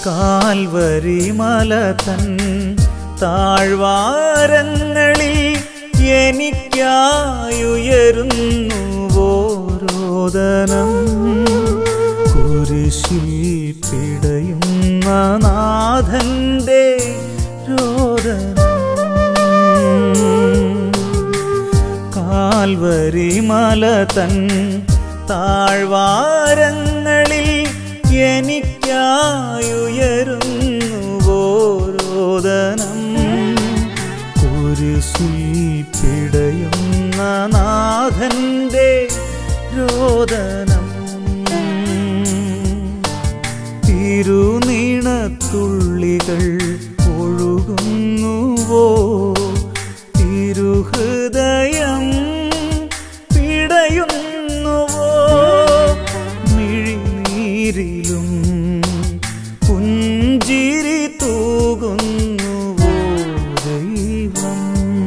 Calvary മല തൻ താഴ്വാരങ്ങളിൽ എനിക്കായുയരുന്നു രോദനം. കുരിശിൽ പിടയുന്ന നാഥന്റെ രോദനം. കാൽവരി മല തൻ താഴ്വാരങ്ങളിൽ എനിക്കായുയരുന്നു രോദനം. കുരിശിൽ പിടയുന്ന നാഥന്റെ രോദനം. തിരുനീണത്തുള്ളികൾ ഒഴുകുന്നുവോ തിരുഹൃദയം പിടയുന്നുവോ മിഴിനീരിലും പുഞ്ചിരി തൂകുന്നുവോ ദൈവം.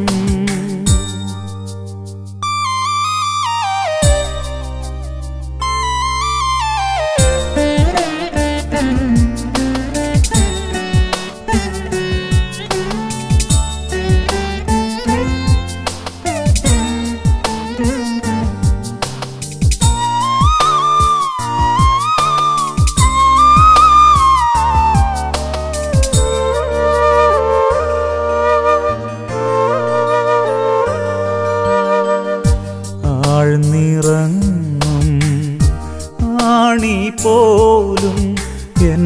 ആഴ്ന്നിറങ്ങും ആണി പോലും എൻ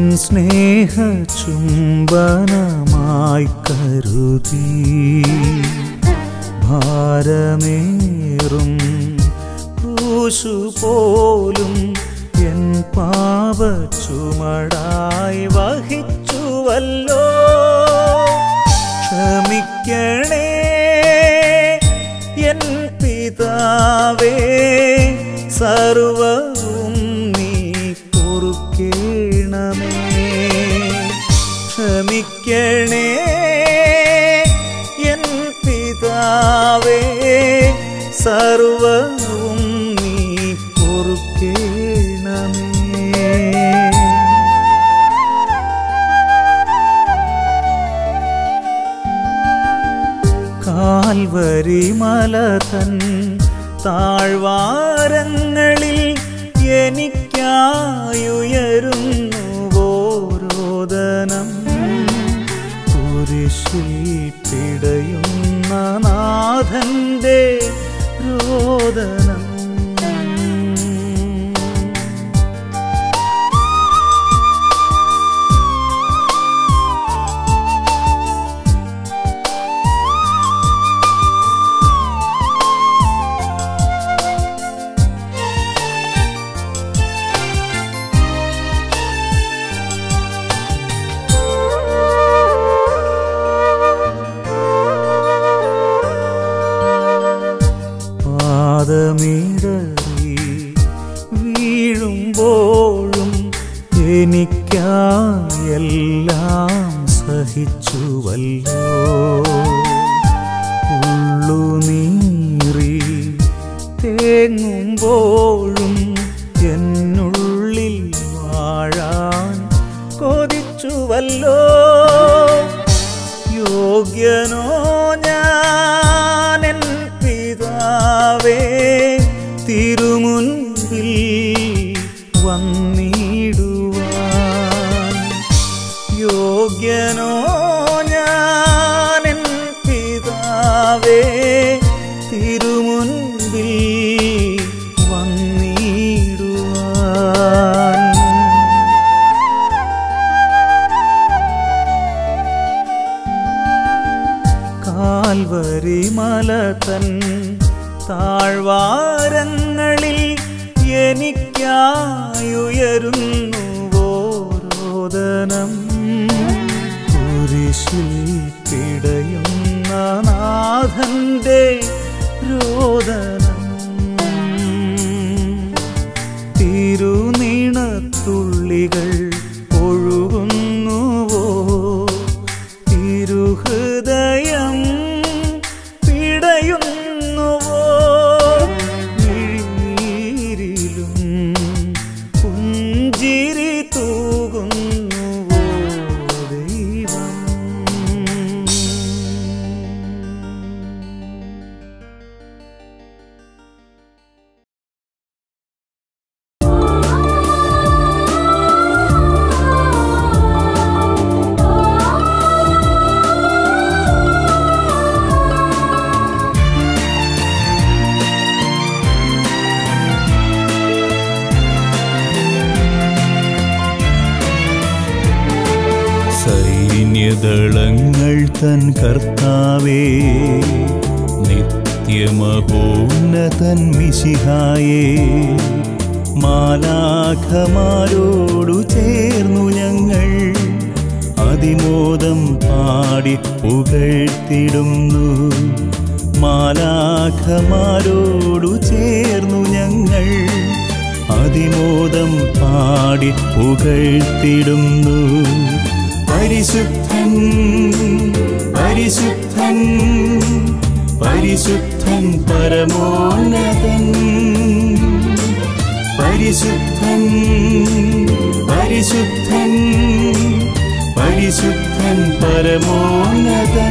സ്നേഹചുംബനമായി കരുതി. ഭാരമേറും ക്രൂശു പോലും എൻ പാപച്ചുമടായി വഹിച്ചുവല്ലോ. ക്ഷമിക്കണേ എൻ പിതാവേ, സർവവും നീ പൊറുക്കേണമേ. ക്ഷമിക്കണേ എൻ പിതാവേ, സർവവും നീ പൊറുക്കേണമേ. കാൽവരി മല തൻ താഴ്വാരങ്ങളിൽ എനിക്കായുയരുന്നു രോദനം. കുരിശിൽ പിടയുന്ന നാഥന്റെ രോദനം. പാദമിടറി വീഴുമ്പോഴും എനിക്കായെല്ലാം സഹിച്ചുവല്ലോ. ഉള്ളുനീറി തേങ്ങുമ്പോഴും എന്നുള്ളിൽ വാഴാൻ കൊതിച്ചുവല്ലോ. യോഗ്യനോ ഞാനെൻ പിതാവേ, തിരുമുൻപിൽ വന്നിടുവാൻ. യോഗ്യനോ ഞാനെൻ പിതാവേ, തിരുമുൻപിൽ വന്നിടുവാൻ. കാൽവരി മല തൻ താഴ്വാരങ്ങളിൽ എനിക്കായുയരുന്നു രോദനം. കുരിശിൽ പിടയുന്ന നാഥന്റെ രോദനം. തിരുനീണത്തുള്ളികൾ ഒഴുകുന്നുവോ തിരുഹൃദയം പിടയുന്നുവോ മിഴിനീരിലും പുഞ്ചിരി തൂകുന്നുവോ സൈന്യദളങ്ങൾ തൻ കർത്താവേ, നിത്യമഹോന്നതൻ മിശിഹായേ, മാലാഖമാരോടു ചേർന്നു ഞങ്ങൾ അതിമോദം പാടി പുകഴ്ത്തിടുന്നു. മാലാഖമാരോടു ചേർന്നു ഞങ്ങൾ അതിമോദം പാടി പുകഴ്ത്തിടുന്നു. പരിശുദ്ധൻ പരിശുദ്ധൻ പരിശുദ്ധൻ പരമോന്നതൻ, പരിശുദ്ധൻ പരിശുദ്ധൻ പരിശുദ്ധൻ പരമോന്നതൻ.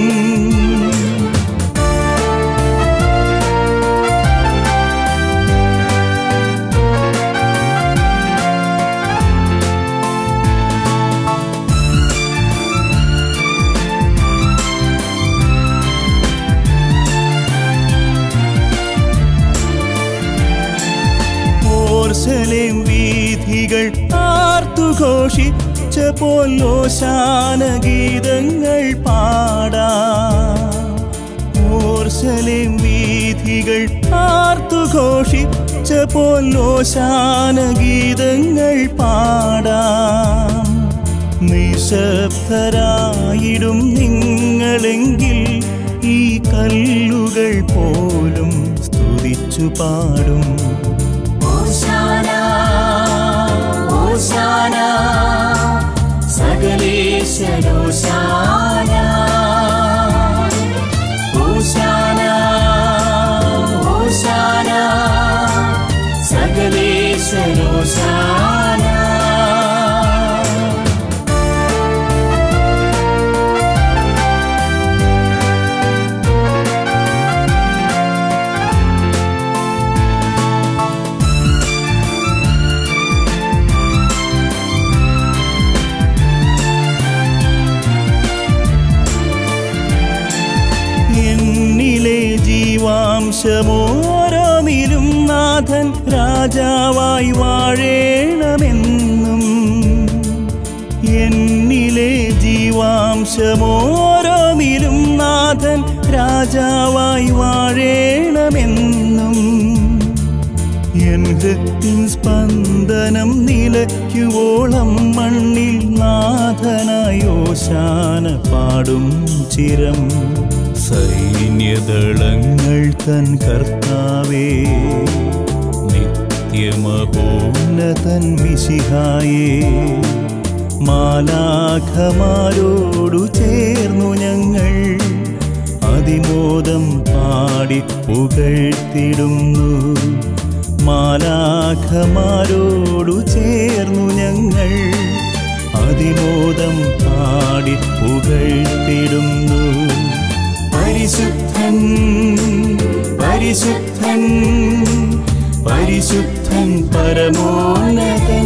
യെരൂശലേം വീഥികൾ ആർത്തുഘോഷിച്ചപ്പോൾ ഓശാന ഗീതങ്ങൾ പാടാം. യെരൂശലേം വീഥികൾ ആർത്തുഘോഷിച്ചപ്പോൾ ഓശാന ഗീതങ്ങൾ പാടാം. നിശബ്ദരായിടും നിങ്ങളെങ്കിൽ ഈ കല്ലുകൾ പോലും സ്തുതിച്ചു പാടും. ഓശാനാ ഓശാനാ സകലേശനോശാനാ, ഓശാനാ ഓശാനാ സകലേശനോശാനാ. ജീവാംശമോരോന്നിലും നാഥൻ രാജാവായി വാഴേണമെന്നും, എന്നിലെ ജീവാംശമോരോന്നിലും നാഥൻ രാജാവായി വാഴേണമെന്നും, എൻ ഹൃത്തിൻ സ്പന്ദനം നിലയ്ക്കുവോളം മണ്ണിൽ നാഥനായി ഓശാന പാടും ചിരം. സൈന്യദളങ്ങൾ തൻ കർത്താവേ, നിത്യമഹോന്നതൻ മിശിഹായേ, മാലാഖമാരോടു ചേർന്നു ഞങ്ങൾ അതിമോദം പാടി പുകഴ്ത്തിടുന്നു. മാലാഖമാരോടു ചേർന്നു ഞങ്ങൾ അതിമോദം പാടി പുകഴ്ത്തിടുന്നു. പരിശുദ്ധൻ പരിശുദ്ധൻ പരിശുദ്ധൻ പരമോന്നതൻ,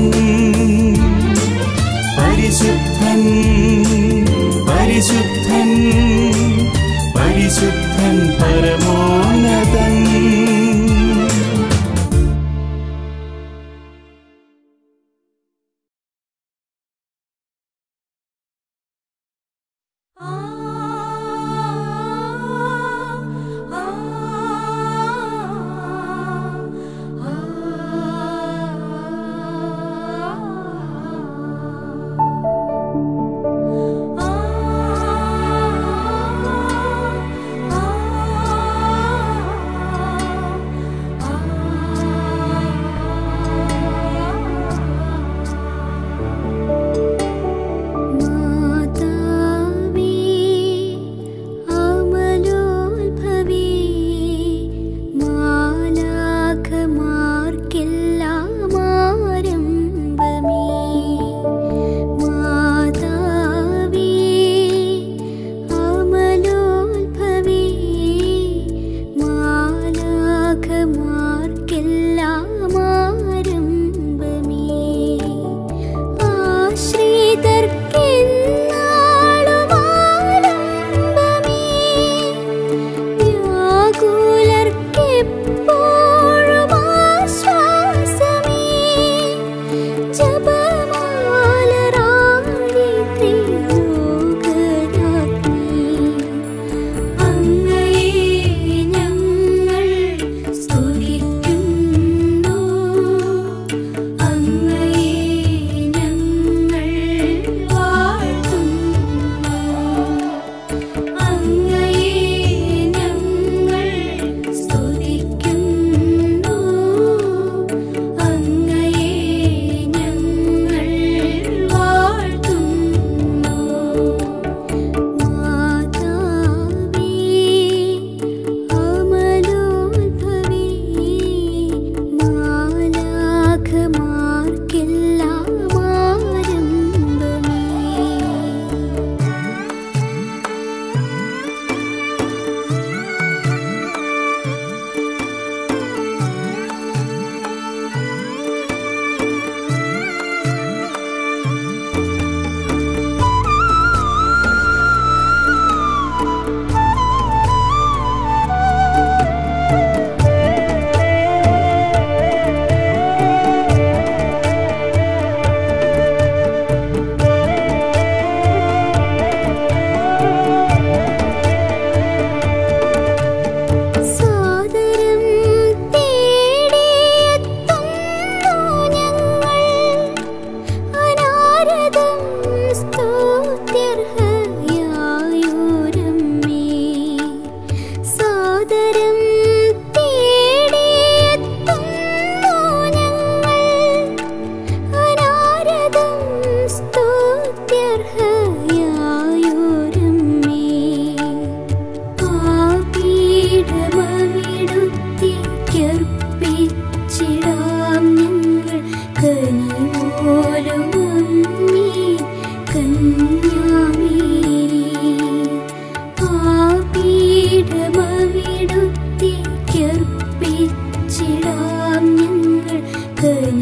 പരിശുദ്ധൻ പരിശുദ്ധൻ പരിശുദ്ധൻ പരമോന്നതൻ.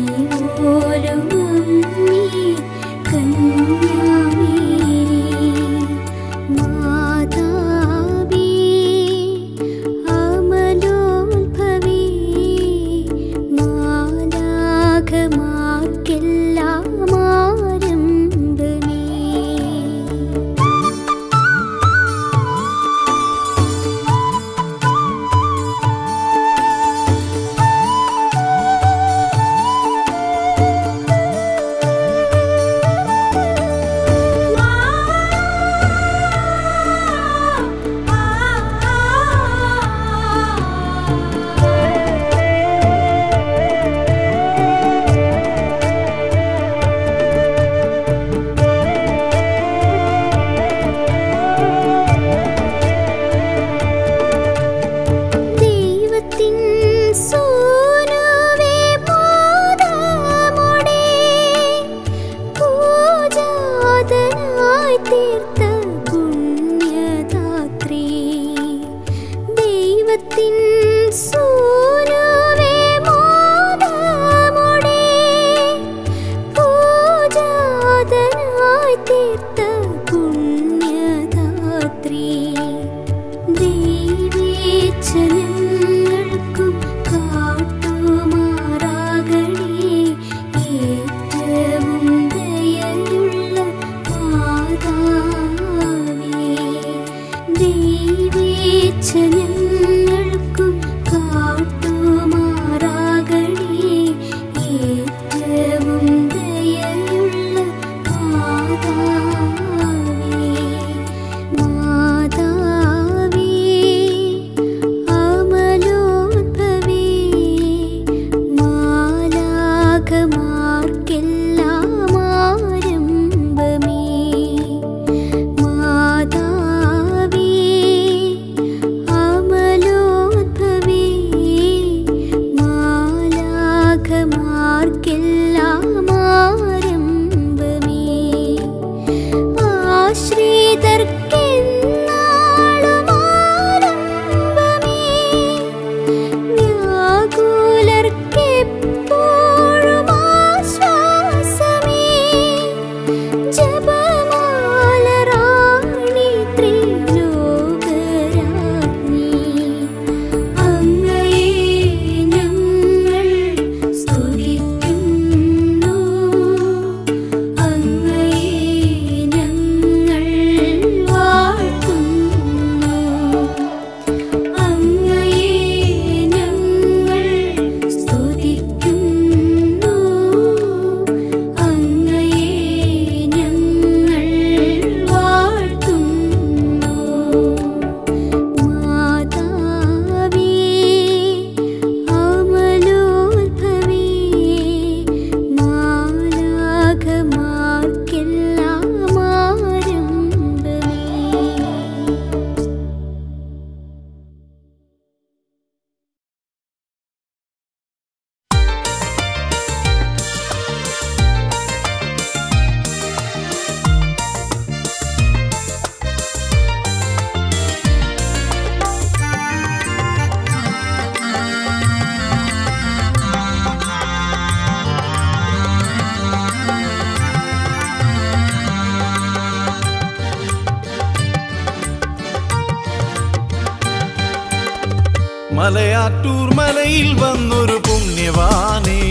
മലയാറ്റൂർ മലയിൽ വന്നൊരു പുണ്യവാനേ,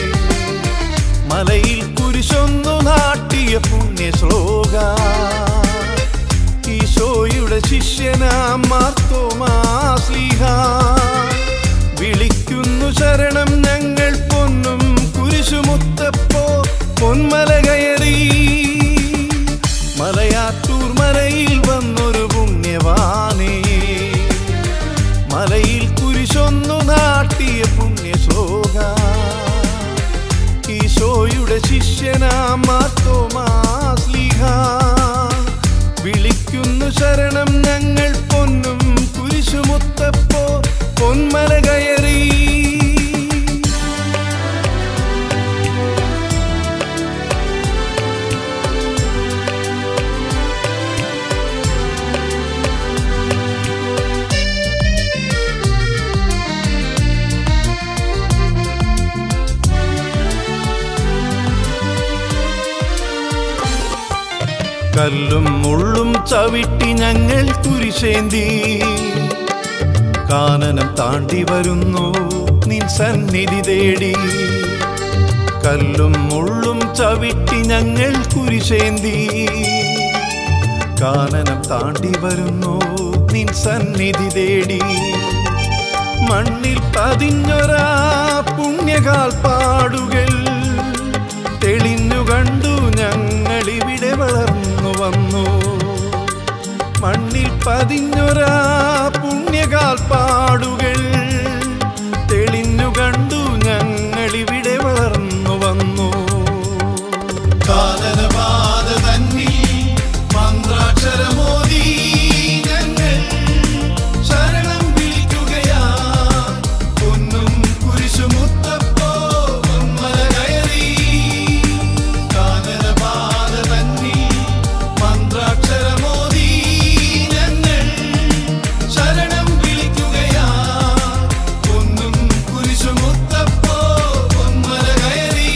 മലയിൽ കുരിശൊന്നു നാട്ടിയ പുണ്യശ്ലോക, ഈശോയുടെ ശിഷ്യനാം മാർത്തോമാ ശ്ലീഹാ, വിളിക്കുന്നു ശരണം ഞങ്ങൾ പൊന്നും കുരിശുമുത്തപ്പോ പൊന്മല കയറി. മലയാറ്റൂർ മലയിൽ വന്നൊരു പുണ്യവാനേ, മലയിൽ കുരിശൊന്നു നാട്ടിയ പുണ്യശ്ലോക, ഈശോയുടെ ശിഷ്യനാം മാർത്തോമാ ശ്ലീഹാ, വിളിക്കുന്നു ശരണം ഞങ്ങൾ പൊന്നും കുരിശുമുത്തപ്പോ പൊന്മല കയറി. കല്ലും മുള്ളും ചവിട്ടി ഞങ്ങൾ കുരിശേന്തി കാനനം താണ്ടി വരുന്നു നിൻ സന്നിധി തേടി. കല്ലും മുള്ളും ചവിട്ടി ഞങ്ങൾ കുരിശേന്തി കാനനം താണ്ടി വരുന്നു നിൻ സന്നിധി തേടി. മണ്ണിൽ പതിഞ്ഞൊരാ പുണ്യകാൽപ്പാടുകൾ തെളിഞ്ഞു കണ്ടു ഞങ്ങളിവിടെ വളർന്നു വന്നു. മണ്ണിൽ പതിഞ്ഞൊരാ പുണ്യകാൽപ്പാടുകൾ തെളിഞ്ഞു കണ്ടു ഞങ്ങളിവിടെ വളർന്നു വന്നു. കാനനപാത തന്നിൽ മന്ത്രാക്ഷരമോദി ഞങ്ങൾ ശരണം വിളിക്കുകയാ. പൊന്നും കുരിശുമുത്തപ്പോ പൊന്മല കയറി. കാനനപാത തന്നിൽ മന്ത്രാക്ഷരമോദി ഞങ്ങൾ ശരണം വിളിക്കുകയാ. പൊന്നും കുരിശുമുത്തപ്പോ പൊന്മല കയറി.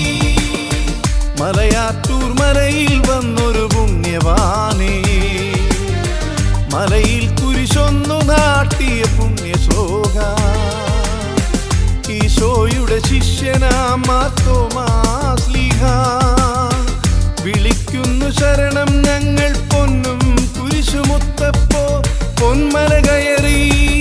മലയാറ്റൂർ മലയിൽ വന്നൊരു പുണ്യവാനേ, മലയിൽ കുരിശൊന്നു നാട്ടിയ പുണ്യശ്ലോക. ഈശോയുടെ ശിഷ്യനാം മാർത്തോമാ ശ്ലീഹാ വിളിക്കുന്നു ശരണം ഞങ്ങൾ. പൊന്നും കുരിശുമുത്തപ്പോ പൊന്മല കയറി.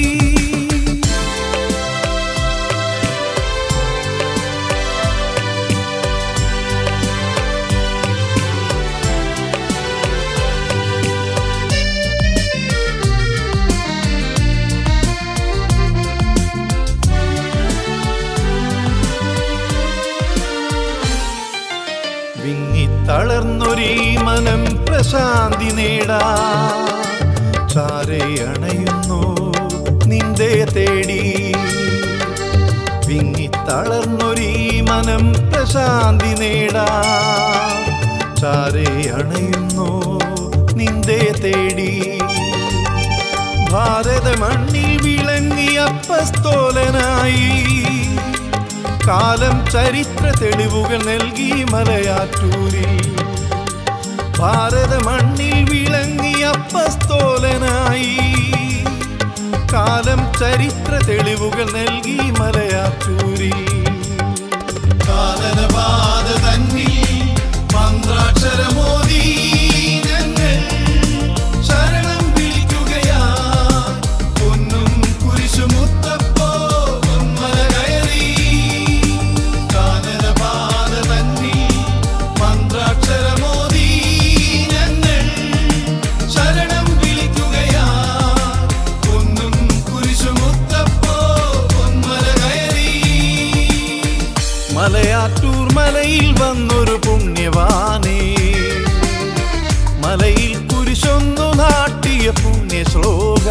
വിങ്ങിത്തളർന്നൊരീ മനം പ്രശാന്തി നേടാ. ചാരെ അണയുന്നു നിന്റെ തേടി. വിങ്ങിത്തളർന്നൊരീ മനം പ്രശാന്തി നേടാ. ചാരെ അണയുന്നു നിന്റെ തേടി. ഭാരത മണ്ണിൽ വിളങ്ങിയ അപ്പസ്തോലനായി കാലം ചരിത്ര തെളിവുകൾ നൽകി മലയാറ്റൂരിൽ. ഭാരത മണ്ണിൽ വിളങ്ങിയ അപ്പസ്തോലനായി കാലം ചരിത്ര തെളിവുകൾ നൽകി മലയാറ്റൂരിൽ. കാനനപാത തന്നിൽ മന്ത്രാക്ഷരമോദി ഞങ്ങൾ ശരണം വിളിക്കുകയാ. പൊന്നും കുരിശുമുത്തപ്പോ പൊന്മല കയറി. കാനനപാത തന്നിൽ മന്ത്രാക്ഷരമോദി ഞങ്ങൾ ശരണം വിളിക്കുകയാ. പൊന്നും കുരിശുമുത്തപ്പോ പൊന്മല കയറി. മലയാറ്റൂർ മലയിൽ വന്നൊരു പുണ്യവാനേ, മലയിൽ കുരിശൊന്നു നാട്ടിയ പുണ്യശ്ലോക.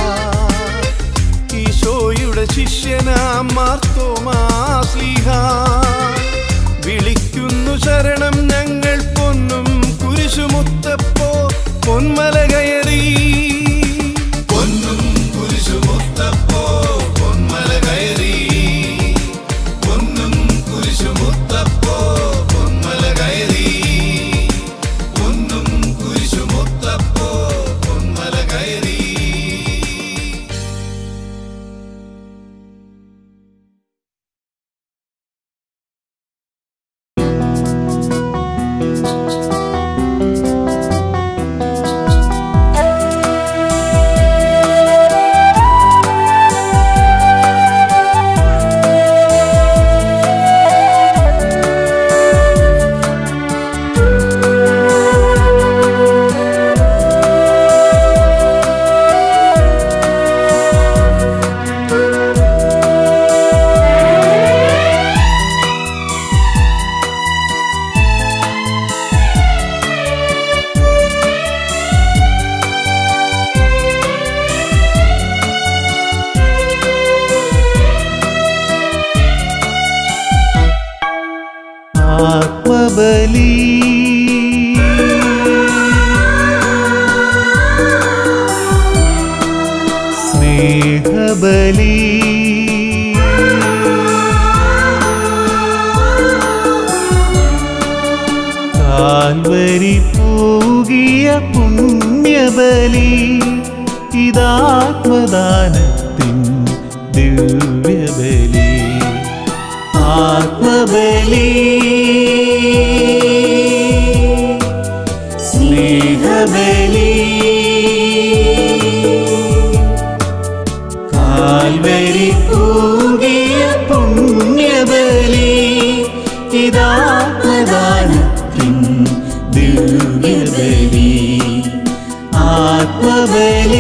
ഈശോയുടെ ശിഷ്യനാം മാർത്തോമാ ശ്ലീഹാ വിളിക്കുന്നു ശരണം ഞങ്ങൾ. പൊന്നും കുരിശുമുത്തപ്പോ പൊന്മല കയറി. പൊന്നും കുരിശുമുത്തപ്പോ പൊന്മല കയറി. പൊന്നും കുരിശുമുത്തപ്പോ പൊന്മല കയറി. പൊന്നും കുരിശുമുത്തപ്പോ പൊന്മല കയറി. ആത്മബലി സ്നേഹബലി കാൽവരി പൂകിയ പുണ്യബലി ഇതാത്മദാനത്തിൻ ദിവ്യബലി ആത്മബലി സ്നേഹബലി കാൽവരി പൂകിയ പുണ്യബലി ഇതാത്മദാനത്തിൻ ദിവ്യബലി ആത്മബലി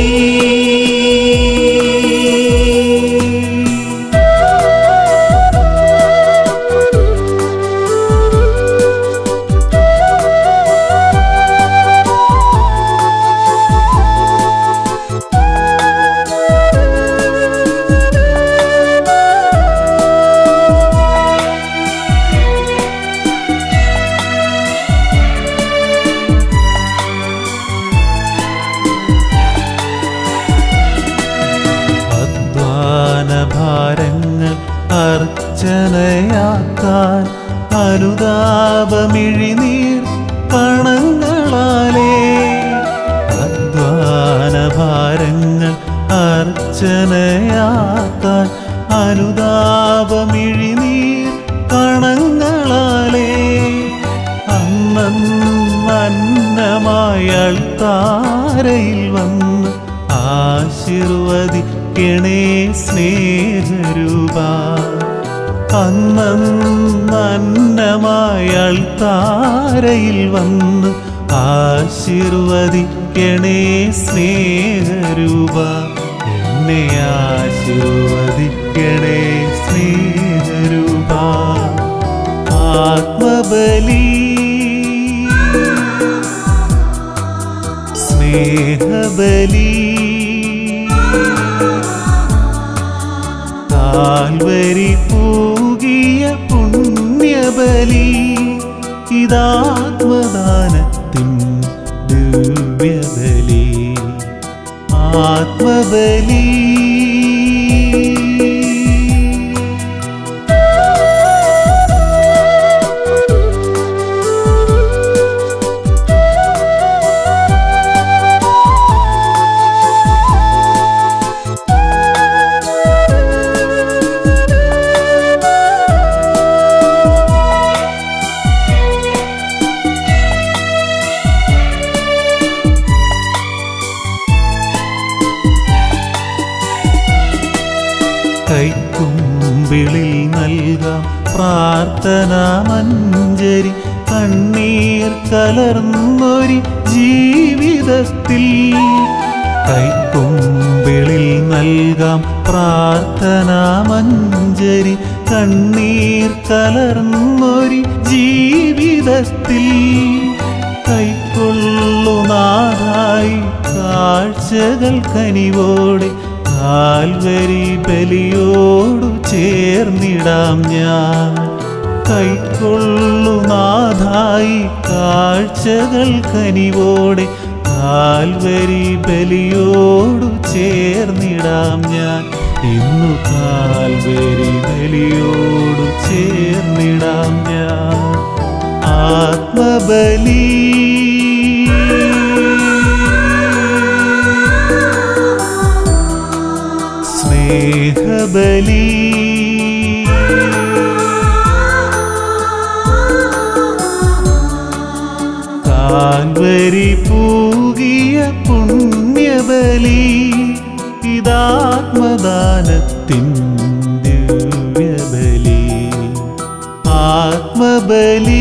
ഭാരങ്ങൾ അർച്ചനയാക്കാൻ അനുതാപമിഴിനീർ കണങ്ങളാലേ അധ്വാന ഭാരങ്ങൾ അർച്ചനയാക്കാൻ അനുതാപമിഴിനീർ കണങ്ങളാലേ അന്നന്നമായി അൾത്താരയിൽ വന്ന് ആശീർവദിക്കണേ സ്നേഹരൂപ അന്നന്നമായി അൾത്താരയിൽ വന്ന് ആശീർവദിക്കണേ സ്നേഹരൂപ എന്നെ ആശീർവദിക്കണേ സ്നേഹരൂപ ആത്മബലി സ്നേഹബലി കാൽവരി പൂകിയ പുണ്യബലി ഇതാത്മദാനത്തിൻ ദിവ്യബലി ആത്മബലി കൈക്കുമ്പിളിൽ നൽകാം പ്രാർത്ഥനാമഞ്ജരി കണ്ണീർ കലർന്നൊരു ജീവിതത്തിൽ കൈക്കുമ്പിളിൽ നൽകാം പ്രാർത്ഥനാമഞ്ജരി കണ്ണീർ കലർന്നൊരു ജീവിതത്തിൽ കൈക്കൊള്ളുനാഥായി കാഴ്ചകൾ കനിവോടെ കാൽവരി ബലിയോടു ചേർന്നിടാം ഞാൻ കൈക്കൊള്ളുനാഥായി കാഴ്ചകൾ കനിവോടെ കാൽവരി ബലിയോടു ചേർന്നിടാം ഞാൻ ഇന്നു കാൽവരി ബലിയോടു ചേർന്നിടാം ഞാൻ ആത്മബലി സ്നേഹബലി കാൽവരി പൂകിയ പുണ്യബലി ഇതാത്മദാനത്തിൻ ദിവ്യബലി ആത്മബലി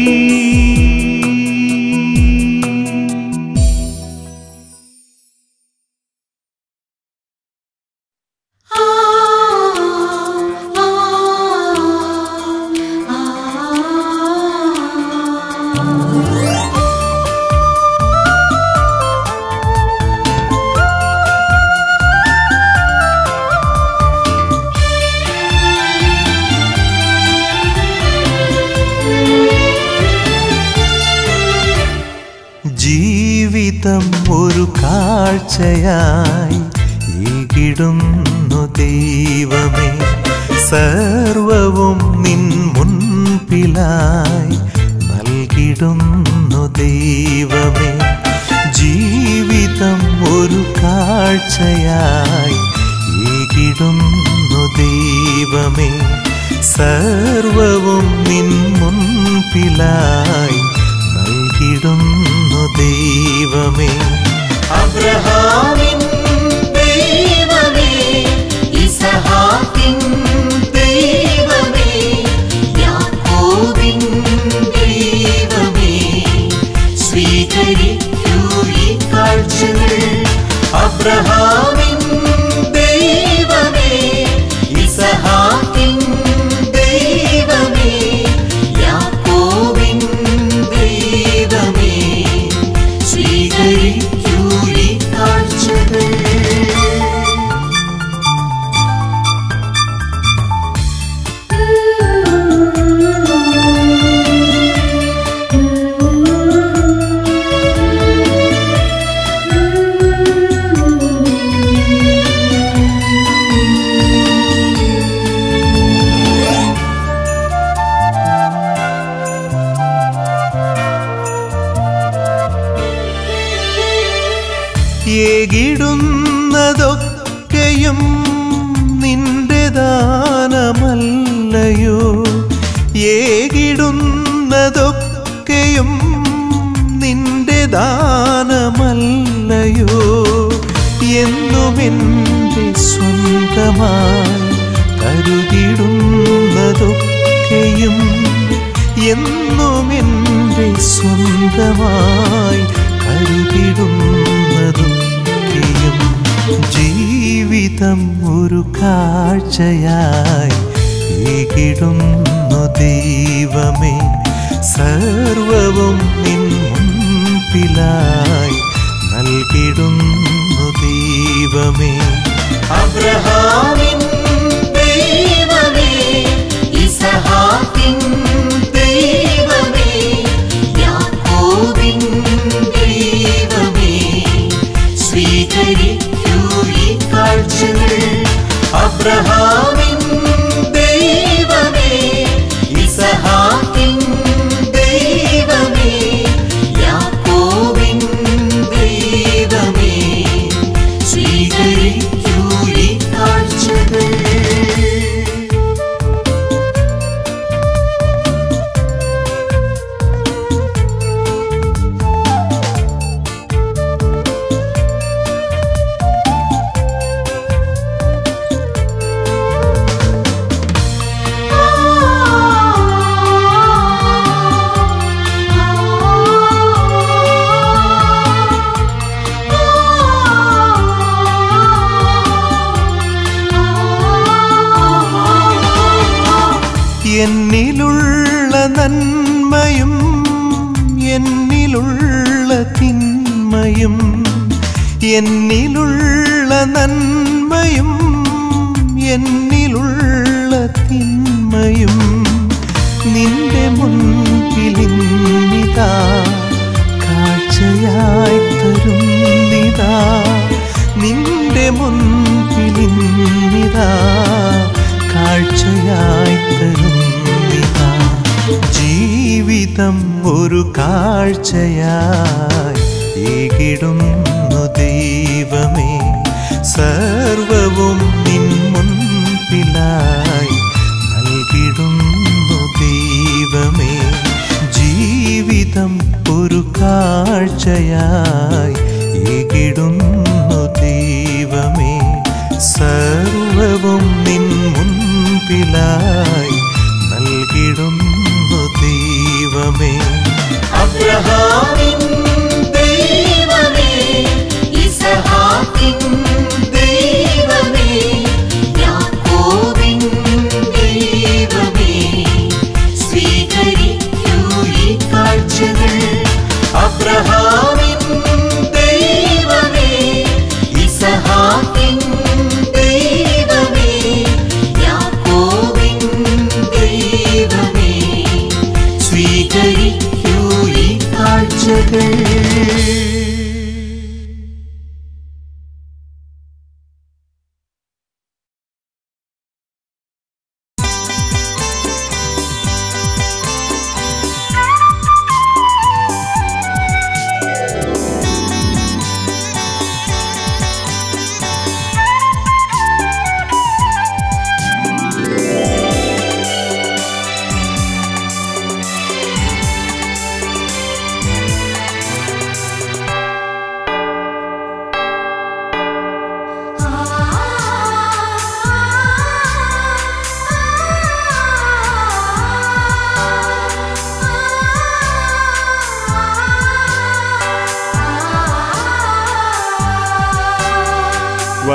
ജീവിതം ഒരു കാഴ്ചയായി ഈകിടുന്നു ദൈവമേ സർവവും നിൻ മുൻപിലായി നൽകിടുന്നു ദൈവമേ. ജീവിതം ഒരു കാഴ്ചയായി ഏകിടുന്നു ദൈവമേ. സർവവും നിൻ മുൻപിലായി നൽകിടുന്നു ദൈവമേ. അബ്രഹാമിൻ ദൈവമേ, ഇസഹാക്കിൻ ദൈവമേ, യാക്കോബിൻ ദൈവമേ, സ്വീകരിക്കൂ ഈ കാഴ്ചകൾ. അബ്രഹാമിൻ ദൈവമേ, ഇസഹാക്കിൻ ദൈവമേ, യാക്കോബിൻ ദൈവമേ, സ്വീകരിക്കൂ ഈ കാഴ്ചകൾ. ഏകിടുന്നതൊക്കെയും നിന്റെ ദാനമല്ലയോ. ഏകിടുന്നതൊക്കെയും നിന്റെ ദാനമല്ലയോ. എന്നുമെൻ്റെ സ്വന്തമായി കരുതിടുന്നതൊക്കെയും എന്നുമെൻ്റെ സ്വന്തമായി കരുതിടുന്നതൊക്കെയും ജീവിതം ഒരു കാഴ്ചയായി ഏകിടുന്നു ദൈവമേ. സർവവും നിൻ മുൻപിലായി നൽകിടുന്നു ദൈവമേ. അബ്രഹാമിൻ ദൈവമേ, ഇസഹാക്കിൻ ദൈവമേ, യാക്കോബിൻ ദൈവമേ, സ്വീകരിക്കൂ ഈ കാഴ്ചകൾ. അബ്രഹാമിൻ ദൈവമേ, ഇസഹാക്കിൻ ദൈവമേ, യാക്കോബിൻ ദൈവമേ, സ്വീകരിക്കൂ ഈ കാഴ്ചകൾ. എന്നിലുള്ള നന്മയും എന്നിലുള്ള തിന്മയും എന്നിലുള്ള നന്മയും എന്നിലുള്ള തിന്മയും നിന്റെ മുൻപിലിന്നിതാ കാഴ്ചയായി തരുന്നിതാ. നിന്റെ മുൻപിലിന്നിതാ കാഴ്ചയായി തരുന്നിതാ. ജീവിതം ഒരു കാഴ്ചയായി ഏകിടുന്നു ദൈവമേ. സർവവും നിൻ മുൻപിലായി നൽകിടുന്നു ദൈവമേ. ജീവിതം ഒരു കാഴ്ചയായി ഏകിടുന്നു ദൈവമേ. സർവവും നിൻ മുൻപിലായി നൽകിടുന്നു ദൈവമേ. അബ്രഹാമിൻ ദൈവമേ, ഇസഹാക്കിൻ ദൈവമേ, യാക്കോബിൻ ദൈവമേ, സ്വീകരിക്കൂ ഈ കാഴ്ചകൾ. അബ്രഹാമിൻ ദൈവമേ, ഇസഹാക്കിൻ ദൈവമേ, യാക്കോബിൻ ദൈവമേ, സ്വീകരിക്കൂ ഈ കാഴ്ചകൾ.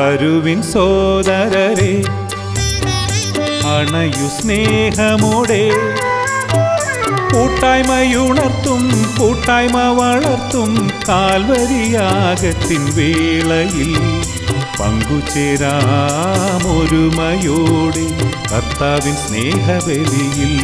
വരുവിൻ സോദരരെ അണയു സ്നേഹമോടെ കൂട്ടായ്മയുണർത്തും കൂട്ടായ്മ വളർത്തും കാൽവരിയാഗത്തിൻ വേളയിൽ പങ്കുചേരാമൊരുമയോടെ കർത്താവിൻ സ്നേഹബലിയിൽ.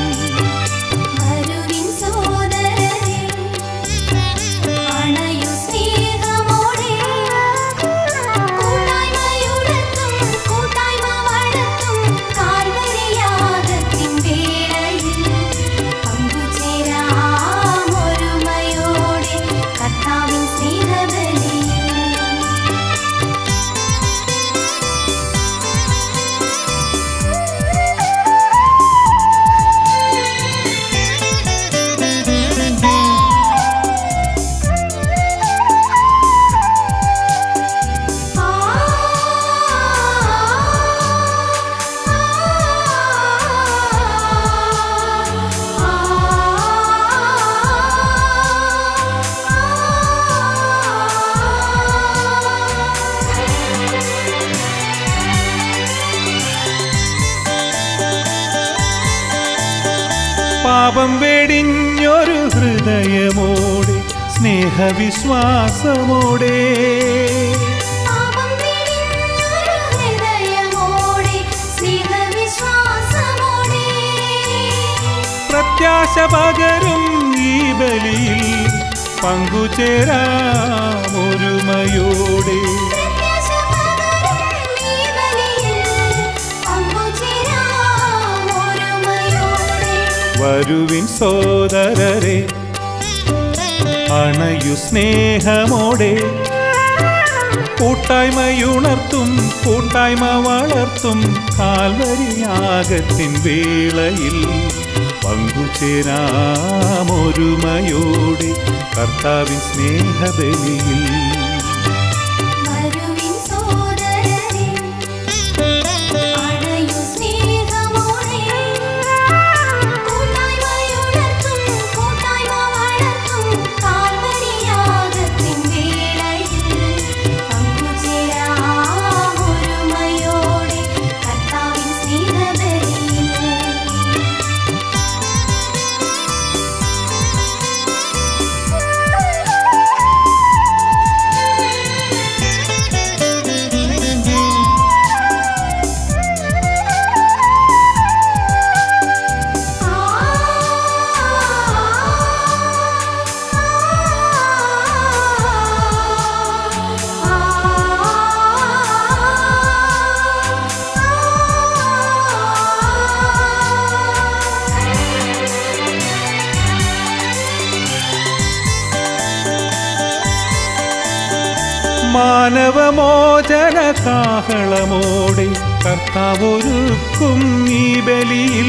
പാപം വെടിഞ്ഞൊരു ഹൃദയമോടെ സ്നേഹവിശ്വാസമോടെ പ്രത്യാശ പകരും ഈ ബലിയിൽ പങ്കുചേരാമൊരുമയോടെ. വരുവിൻ സോദരരെ അണയു സ്നേഹമോടെ കൂട്ടായ്മയുണർത്തും കൂട്ടായ്മ വളർത്തും കാൽവരിയാഗത്തിൻ വേളയിൽ പങ്കുചേരാമൊരുമയോടെ കർത്താവിൻ സ്നേഹബലിയിൽ. മാനവമോചന കാഹളമോടെ കർത്താവൊരുക്കും ഈ ബലിയിൽ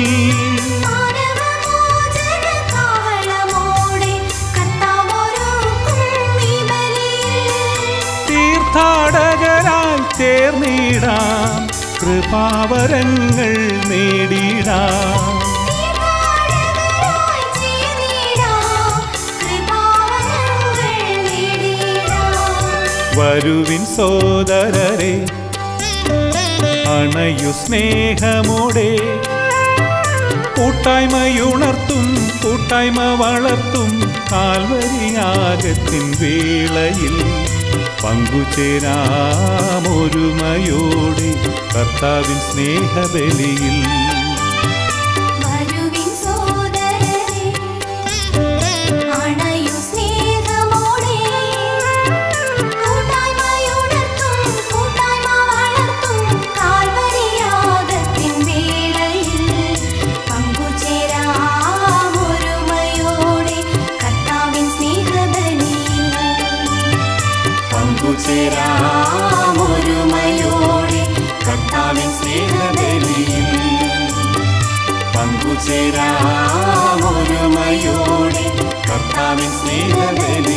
തീർത്ഥാടകരായി ചേർന്നിടാം കൃപാവരങ്ങൾ നേടിടാം. വരുവിൻ സോദരരെ അണയു സ്നേഹമോടെ കൂട്ടായ്മയുണർത്തും കൂട്ടായ്മ വളർത്തും കാൽവരിയാഗത്തിൻ വേളയിൽ പങ്കുചേരാമൊരുമയോടെ കർത്താവിൻ സ്നേഹബലിയിൽ. പങ്കുചേരാമൊരുമയോടെ കർത്താവിൻ സ്നേഹബലിയിൽ. പങ്കുചേരാമൊരുമയോടെ കർത്താവിൻ സ്നേഹബലിയിൽ.